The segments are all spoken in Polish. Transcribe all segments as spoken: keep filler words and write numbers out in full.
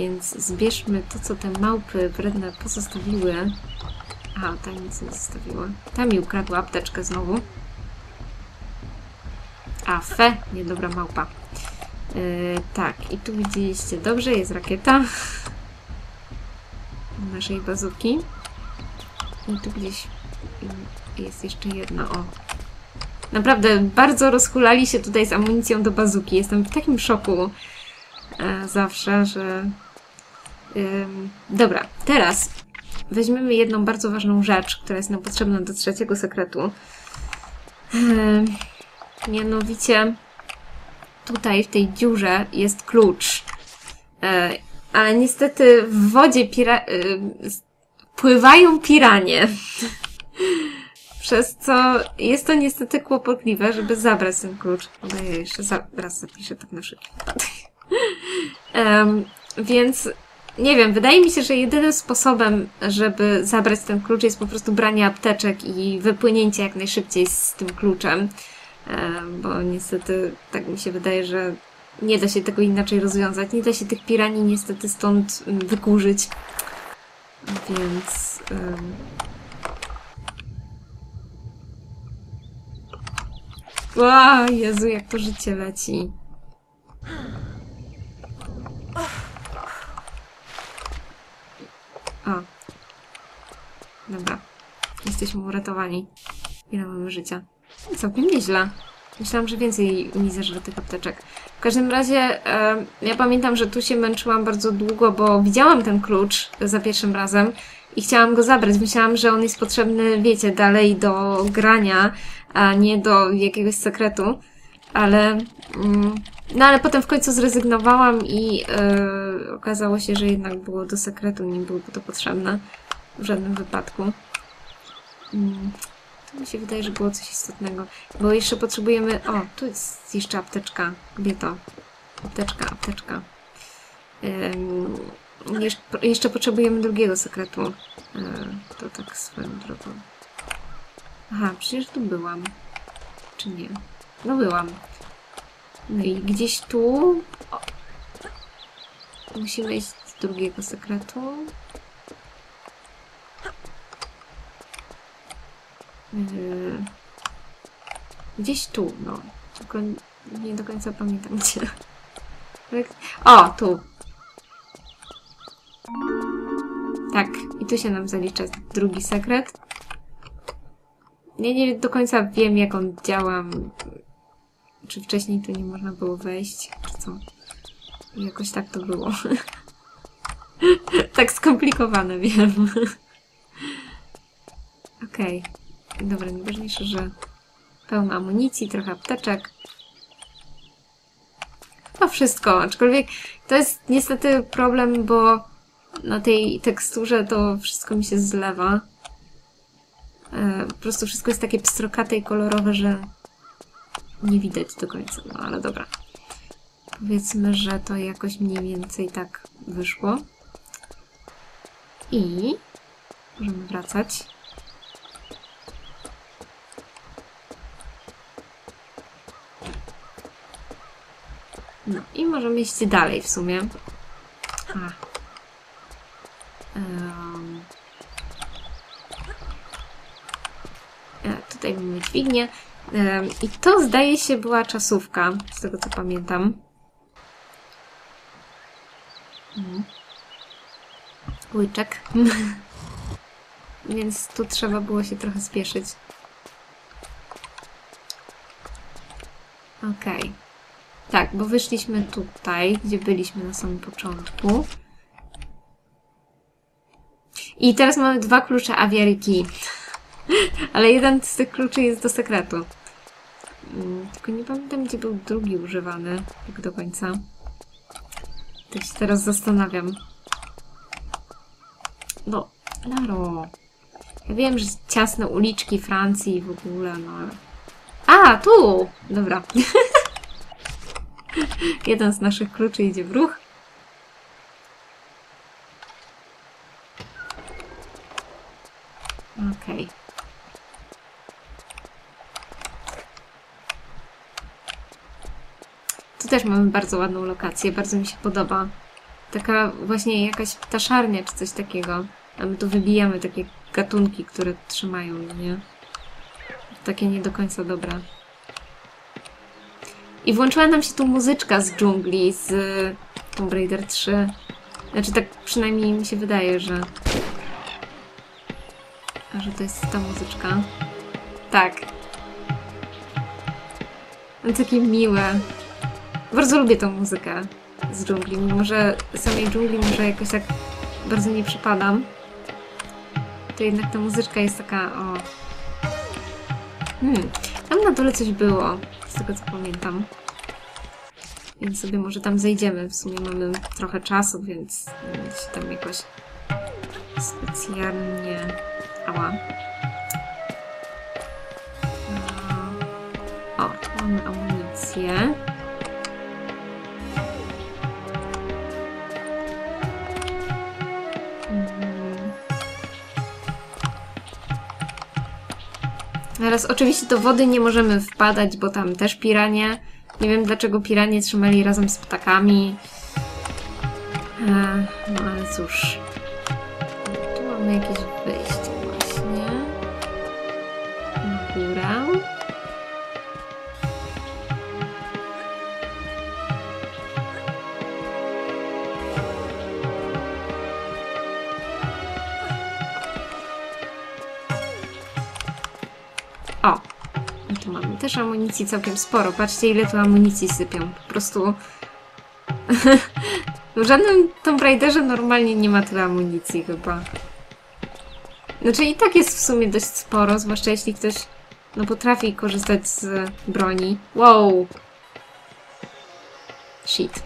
więc zbierzmy to, co te małpy wredne pozostawiły. Aha, ta nic nie zostawiła. Ta mi ukradła apteczkę znowu. A, fe, niedobra małpa. Yy, tak, i tu widzieliście dobrze, jest rakieta naszej bazuki. I tu gdzieś jest jeszcze jedna, o. Naprawdę, bardzo rozhulali się tutaj z amunicją do bazuki. Jestem w takim szoku e, zawsze, że... Yy, dobra, teraz weźmiemy jedną bardzo ważną rzecz, która jest nam potrzebna do trzeciego sekretu. Yy, mianowicie tutaj w tej dziurze jest klucz. Yy, ale niestety w wodzie pira yy, pływają piranie. Przez co jest to niestety kłopotliwe, żeby zabrać ten klucz. No ja jeszcze za raz zapiszę tak na wszelki wypadek. um, więc nie wiem, wydaje mi się, że jedynym sposobem, żeby zabrać ten klucz jest po prostu branie apteczek i wypłynięcie jak najszybciej z tym kluczem. Um, bo niestety tak mi się wydaje, że nie da się tego inaczej rozwiązać. Nie da się tych piranii niestety stąd wykurzyć. Więc... Um, Ła, Jezu, jak to życie leci. O. Dobra. Jesteśmy uratowani. Ile mamy życia? Całkiem nieźle. Myślałam, że więcej mi zeżre tych apteczek. W każdym razie e, ja pamiętam, że tu się męczyłam bardzo długo, bo widziałam ten klucz za pierwszym razem i chciałam go zabrać. Myślałam, że on jest potrzebny, wiecie, dalej do grania, a nie do jakiegoś sekretu. Ale... Mm, no ale potem w końcu zrezygnowałam i e, okazało się, że jednak było do sekretu, nie było to potrzebne w żadnym wypadku. Mm. To mi się wydaje, że było coś istotnego. Bo jeszcze potrzebujemy... O, tu jest jeszcze apteczka. Gdzie to? Apteczka, apteczka. Um, jeszcze, jeszcze potrzebujemy drugiego sekretu. Um, to tak swoją drogą. Aha, przecież tu byłam. Czy nie? No byłam. No i gdzieś tu... O. Musimy iść z drugiego sekretu. Yy, gdzieś tu, no. Tylko nie do końca pamiętam gdzie. O, tu. Tak, i tu się nam zalicza drugi sekret. Ja nie do końca wiem, jak on działa. Czy wcześniej tu nie można było wejść, czy co? Jakoś tak to było. Tak skomplikowane, wiem. Okej. Okay. Dobra, najważniejsze, że pełno amunicji, trochę apteczek. To wszystko, aczkolwiek to jest niestety problem, bo na tej teksturze to wszystko mi się zlewa. E, po prostu wszystko jest takie pstrokate i kolorowe, że nie widać do końca. No ale dobra. Powiedzmy, że to jakoś mniej więcej tak wyszło. I możemy wracać. No i możemy iść dalej w sumie. A. Um. A, tutaj mamy dźwignię. Um, I to zdaje się była czasówka, z tego co pamiętam. Mhm. Łyczek. Więc tu trzeba było się trochę spieszyć. Okej. Okay. Tak, bo wyszliśmy tutaj, gdzie byliśmy na samym początku. I teraz mamy dwa klucze awiaryki. Ale jeden z tych kluczy jest do sekretu. Tylko nie pamiętam, gdzie był drugi używany, tak do końca. Tak się teraz zastanawiam. No, Laro. Ja wiem, że ciasne uliczki Francji i w ogóle, no ale... A, tu! Dobra. Jeden z naszych kluczy idzie w ruch. Okej. Okay. Tu też mamy bardzo ładną lokację, bardzo mi się podoba. Taka właśnie jakaś ptaszarnia czy coś takiego. A my tu wybijamy takie gatunki, które trzymają, nie? Takie nie do końca dobre. I włączyła nam się tu muzyczka z dżungli, z Tomb Raider trzy. Znaczy tak przynajmniej mi się wydaje, że... że to jest ta muzyczka. Tak. No takie miłe. Bardzo lubię tą muzykę z dżungli, mimo że samej dżungli może jakoś tak bardzo nie przypadam. To jednak ta muzyczka jest taka, o... Hmm, tam na dole coś było, z tego co pamiętam. Więc sobie może tam zejdziemy. W sumie mamy trochę czasu, więc nie się tam jakoś specjalnie... Ała. O, tu mamy amunicję. Teraz oczywiście do wody nie możemy wpadać, bo tam też piranie. Nie wiem dlaczego piranie trzymali razem z ptakami. E, no ale cóż. Tu mamy jakieś wyjście właśnie. Na górę. O! I tu mamy też amunicji całkiem sporo. Patrzcie, ile tu amunicji sypią. Po prostu... w żadnym Tomb Raiderze normalnie nie ma tyle amunicji chyba. Znaczy i tak jest w sumie dość sporo, zwłaszcza jeśli ktoś no, potrafi korzystać z broni. Wow! Shit.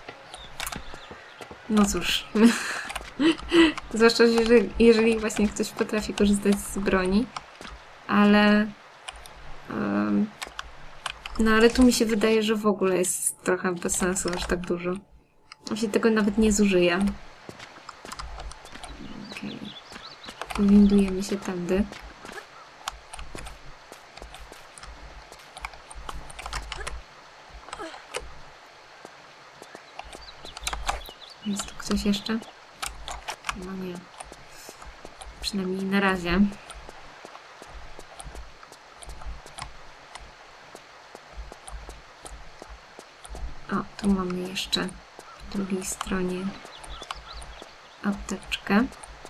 No cóż. Zwłaszcza jeżeli, jeżeli właśnie ktoś potrafi korzystać z broni. Ale... Um, no ale tu mi się wydaje, że w ogóle jest trochę bez sensu aż tak dużo. Właśnie tego nawet nie zużyję. Okej. Okay. Windujemy się tędy. Jest tu ktoś jeszcze? No nie. Przynajmniej na razie. O, tu mamy jeszcze po drugiej stronie apteczkę.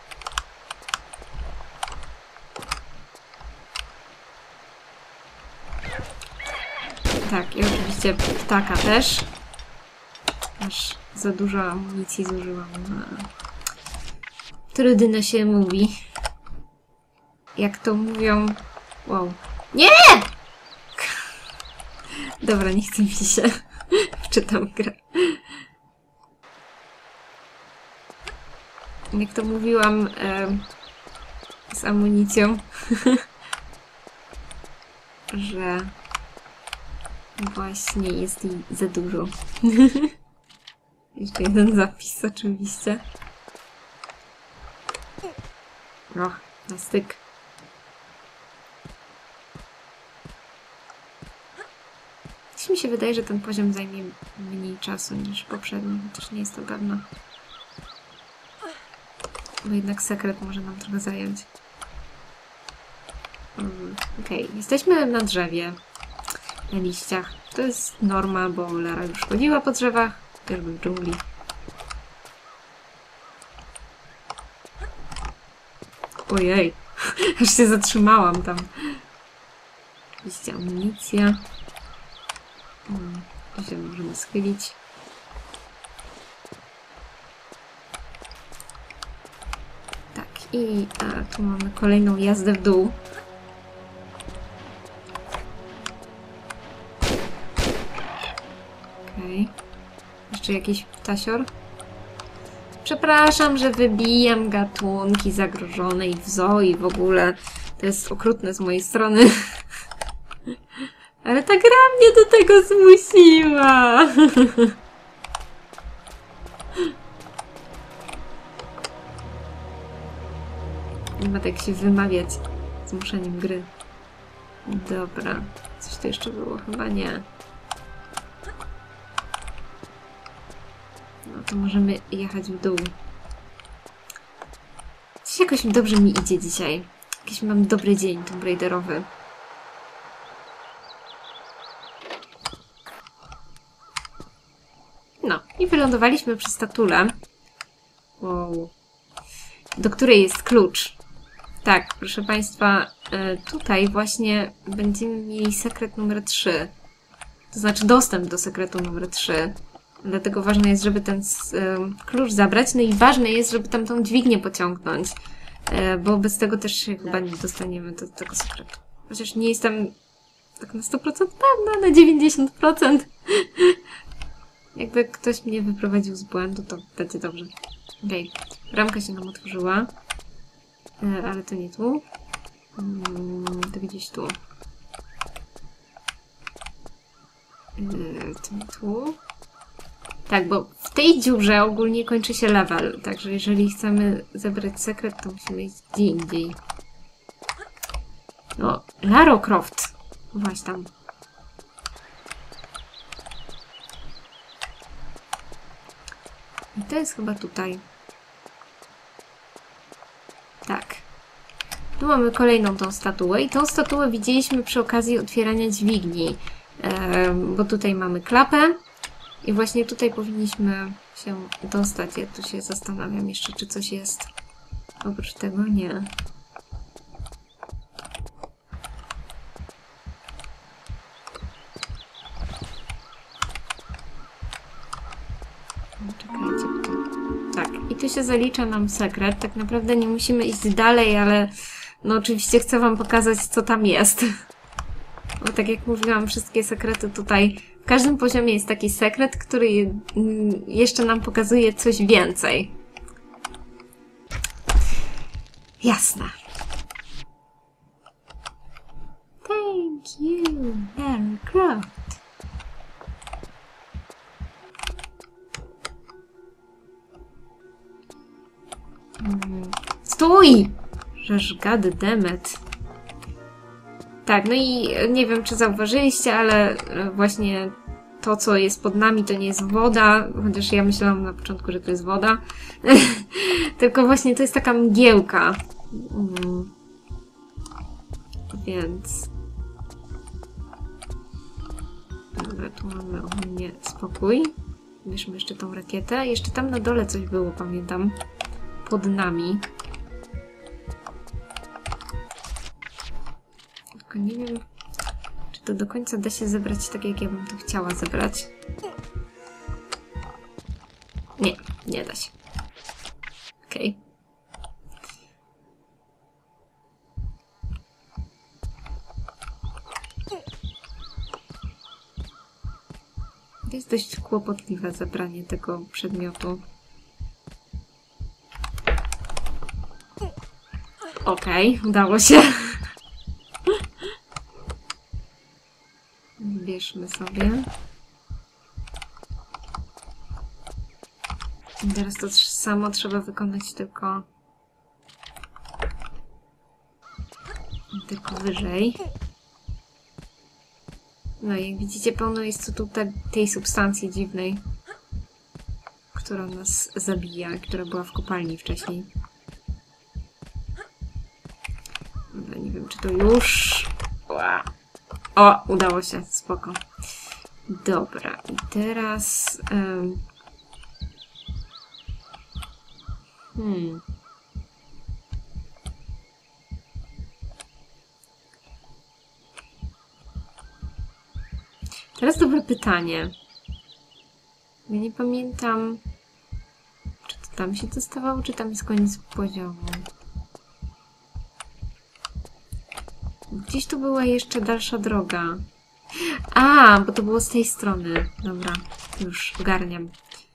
Tak, i oczywiście ptaka też. Aż za dużo amunicji zużyłam. Trudno się mówi. Jak to mówią... Wow. Nie! Dobra, nie chce mi się. Wczytam grę. Jak to mówiłam e, z amunicją, że właśnie jest jej za dużo. Jeszcze jeden zapis oczywiście. O, na styk. Dziś mi się wydaje, że ten poziom zajmie mniej czasu niż poprzedni, chociaż nie jest to pewne. Bo jednak sekret może nam trochę zająć. Um, Okej, okay. Jesteśmy na drzewie. Na liściach. To jest norma, bo Lara już chodziła po drzewach. Jakby w dżungli. Ojej. Aż się zatrzymałam tam. Oczywiście amunicja. Hmm, tu się możemy schylić. Tak, i a, tu mamy kolejną jazdę w dół. Okej. Okay. Jeszcze jakiś ptasior? Przepraszam, że wybijam gatunki zagrożone i w zoo i w ogóle. To jest okrutne z mojej strony. Ale ta gra mnie do tego zmusiła. Nie ma tak się wymawiać zmuszeniem gry. Dobra. Coś tu jeszcze było? Chyba nie. No to możemy jechać w dół. Coś jakoś dobrze mi idzie dzisiaj. Jakiś mam dobry dzień Tomb Raiderowy. No, i wylądowaliśmy przy statule. Wow. Do której jest klucz. Tak, proszę Państwa, tutaj właśnie będziemy mieli sekret numer trzy. To znaczy dostęp do sekretu numer trzy. Dlatego ważne jest, żeby ten klucz zabrać. No i ważne jest, żeby tam tą dźwignię pociągnąć. Bo bez tego też się chyba nie dostaniemy do tego sekretu. Chociaż nie jestem tak na sto procent pewna, na dziewięćdziesiąt procent. Jakby ktoś mnie wyprowadził z błędu, to będzie dobrze. Okej, okay. Ramka się nam otworzyła. Ale to nie tu. To gdzieś tu. To nie tu. Tak, bo w tej dziurze ogólnie kończy się level. Także jeżeli chcemy zebrać sekret, to musimy iść gdzie indziej. No, Lara Croft. Właśnie tam. I to jest chyba tutaj. Tak. Tu mamy kolejną tą statuę i tą statuę widzieliśmy przy okazji otwierania dźwigni. E, bo tutaj mamy klapę i właśnie tutaj powinniśmy się dostać. Ja tu się zastanawiam jeszcze, czy coś jest. Oprócz tego nie. Czekajcie. Tak, i tu się zalicza nam sekret. Tak naprawdę nie musimy iść dalej, ale no oczywiście chcę Wam pokazać, co tam jest. Bo tak jak mówiłam, wszystkie sekrety tutaj, w każdym poziomie jest taki sekret, który jeszcze nam pokazuje coś więcej. Jasne. Thank you, Lara Croft. Stój! Żeż goddammit. Tak, no i nie wiem, czy zauważyliście, ale właśnie to, co jest pod nami, to nie jest woda, chociaż ja myślałam na początku, że to jest woda. Tylko właśnie to jest taka mgiełka. Mm. Więc... Dobra, tu mamy ogólnie spokój. Bierzmy jeszcze tą rakietę. Jeszcze tam na dole coś było, pamiętam. Pod nami. Tylko nie wiem, czy to do końca da się zebrać tak, jak ja bym to chciała zebrać. Nie, nie da się. Okej. Okay. To jest dość kłopotliwe zebranie tego przedmiotu. Okej, okay, udało się. Bierzmy sobie. I teraz to samo trzeba wykonać tylko... tylko wyżej. No i jak widzicie, pełno jest tu tutaj tej substancji dziwnej, która nas zabija, która była w kopalni wcześniej. Dobra, nie wiem, czy to już... Ła. O, udało się, spoko. Dobra, i teraz... Um... Hmm... Teraz dobre pytanie. Ja nie pamiętam, czy to tam się dostawało, czy tam jest koniec poziomu. Gdzieś tu była jeszcze dalsza droga. A, bo to było z tej strony. Dobra, już ogarniam.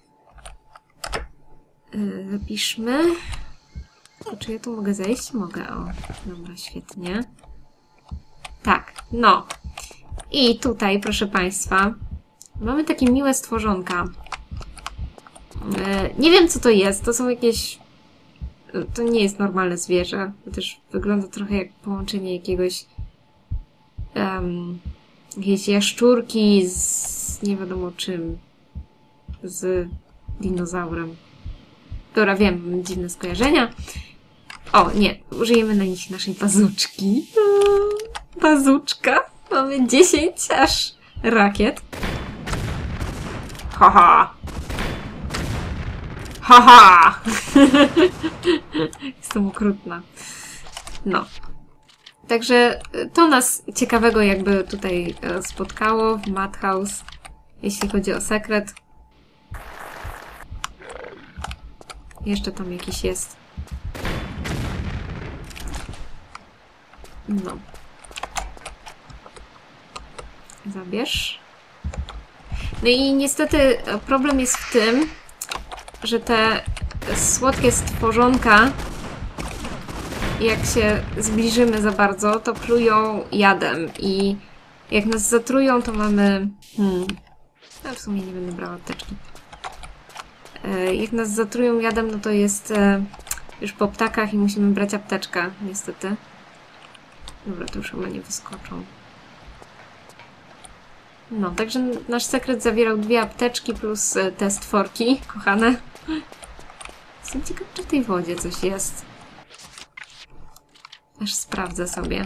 Yy, zapiszmy. O, czy ja tu mogę zejść? Mogę, o. Dobra, świetnie. Tak, no. I tutaj, proszę Państwa, mamy takie miłe stworzonka. Yy, nie wiem, co to jest. To są jakieś... To nie jest normalne zwierzę. To też wygląda trochę jak połączenie jakiegoś... Um, jakiejś jaszczurki z nie wiadomo czym. Z dinozaurem. Dobra, wiem, dziwne skojarzenia. O, nie, użyjemy na nich naszej bazuczki. Bazuczka. Mamy dziesięć aż rakiet. Haha! Haha! Jestem okrutna. No. Także to nas ciekawego jakby tutaj spotkało w Madhouse, jeśli chodzi o sekret. Jeszcze tam jakiś jest. No. Zabierz. No i niestety problem jest w tym, że te słodkie stworzonka, jak się zbliżymy za bardzo, to plują jadem i jak nas zatrują, to mamy... Hmm, no w sumie nie będę brała apteczki. Jak nas zatrują jadem, no to jest już po ptakach i musimy brać apteczkę, niestety. Dobra, to już chyba nie wyskoczą. No, także nasz sekret zawierał dwie apteczki plus te stworki, kochane. Jestem ciekawa, czy w tej wodzie coś jest. Aż sprawdzę sobie.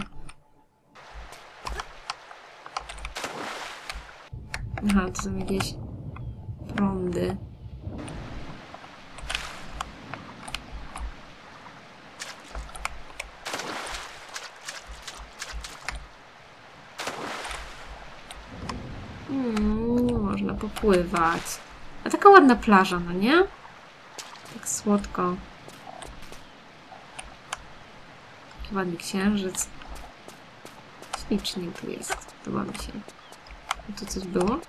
Aha, to są jakieś prądy. Hmm, można popływać. A taka ładna plaża, no nie? Tak słodko. Taki ładny księżyc. Ślicznie tu jest. Podoba mi się. A tu coś było?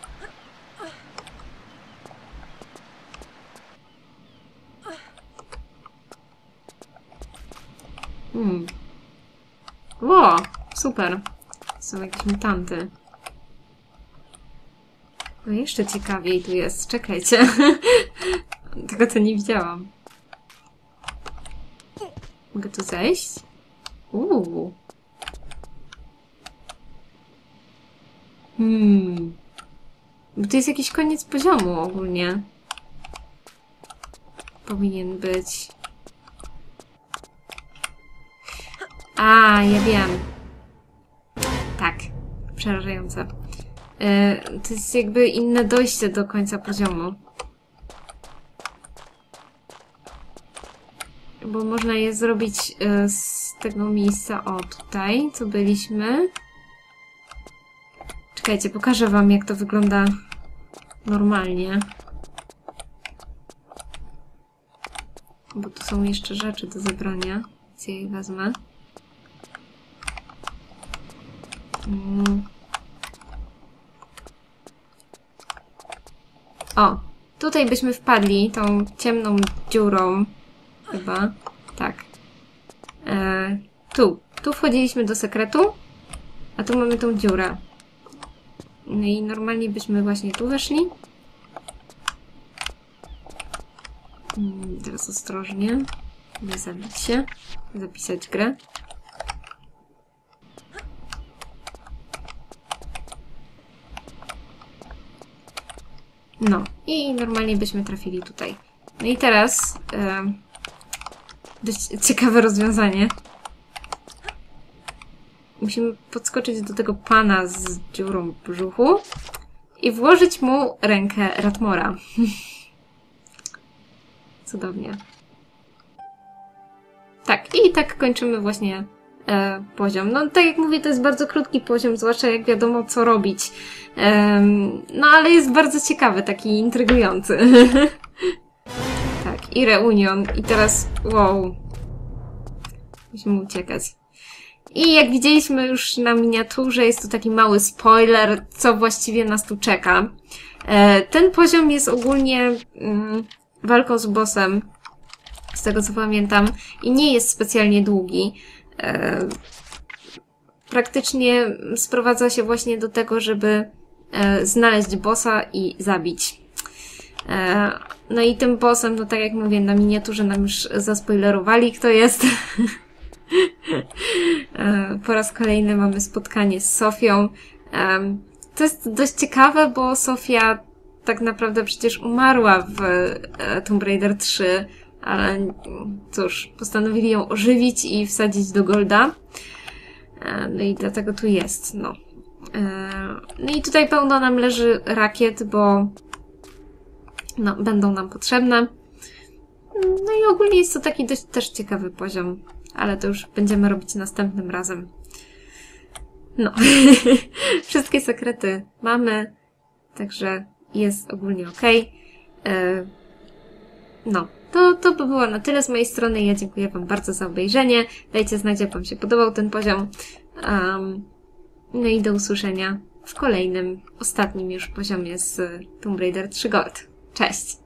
Hmm. Ło! Super. Są jakieś mutanty. No jeszcze ciekawiej tu jest. Czekajcie. Tego to nie widziałam. Mogę tu zejść? Uuu. Hmm. Bo to jest jakiś koniec poziomu ogólnie. Powinien być. A, ja wiem. Tak. Przerażające. Yy, to jest jakby inne dojście do końca poziomu. Bo można je zrobić yy, z tego miejsca, o tutaj, co byliśmy. Czekajcie, pokażę wam, jak to wygląda normalnie. Bo tu są jeszcze rzeczy do zebrania, więc ja je wezmę. Mm. O, tutaj byśmy wpadli tą ciemną dziurą. Chyba. Tak. E, tu. Tu wchodziliśmy do sekretu, a tu mamy tą dziurę. No i normalnie byśmy właśnie tu weszli. Hmm, teraz ostrożnie. Nie zabić się. Zapisać grę. No. I normalnie byśmy trafili tutaj. No i teraz... E, dość ciekawe rozwiązanie. Musimy podskoczyć do tego pana z dziurą w brzuchu i włożyć mu rękę Ratmora. Cudownie. Tak, i tak kończymy właśnie e, poziom. No tak jak mówię, to jest bardzo krótki poziom, zwłaszcza jak wiadomo co robić. E, no ale jest bardzo ciekawy, taki intrygujący. Tak, i reunion. I teraz, wow. Musimy uciekać. I jak widzieliśmy już na miniaturze, jest tu taki mały spoiler, co właściwie nas tu czeka. E, ten poziom jest ogólnie mm, walką z bossem, z tego co pamiętam, i nie jest specjalnie długi. E, praktycznie sprowadza się właśnie do tego, żeby e, znaleźć bossa i zabić. E, no i tym bossem, no tak jak mówię, na miniaturze nam już zaspoilerowali, kto jest. Po raz kolejny mamy spotkanie z Sofią. To jest dość ciekawe, bo Sofia tak naprawdę przecież umarła w e, Tomb Raider trzy, ale cóż, postanowili ją ożywić i wsadzić do Golda. E, no i dlatego tu jest, no. E, no i tutaj pełno nam leży rakiet, bo no, będą nam potrzebne. No i ogólnie jest to taki dość też ciekawy poziom, ale to już będziemy robić następnym razem. No, wszystkie sekrety mamy, także jest ogólnie ok. No, to, to by było na tyle z mojej strony. Ja dziękuję Wam bardzo za obejrzenie. Dajcie znać, jak Wam się podobał ten poziom. Um, no i do usłyszenia w kolejnym, ostatnim już poziomie z Tomb Raider trzy Gold. Cześć!